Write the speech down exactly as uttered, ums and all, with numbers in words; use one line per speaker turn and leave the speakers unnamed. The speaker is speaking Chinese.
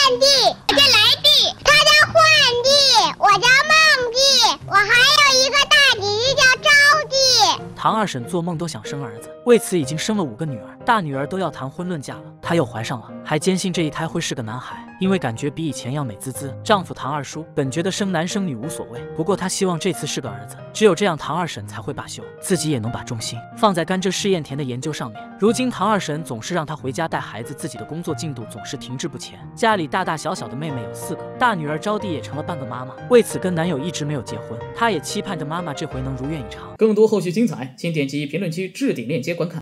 弟，我叫来弟，他叫焕弟，我叫梦弟，我还有一个大姐姐叫招娣。
唐二婶做梦都想生儿子，为此已经生了五个女儿，大女儿都要谈婚论嫁了，她又怀上了，还坚信这一胎会是个男孩，因为感觉比以前要美滋滋。丈夫唐二叔本觉得生男生女无所谓，不过他希望这次是个儿子，只有这样唐二婶才会罢休，自己也能把重心放在甘蔗试验田的研究上面。如今唐二婶总是让他回家带孩子，自己的工作进度总是停滞不前，家里大大小小的妹妹有四个，大女儿招娣也成了半个妈妈，为此跟男友一直没有结婚，她也期盼着妈妈这回能如愿以偿。
更多后续精彩，请点击评论区置顶链接观看。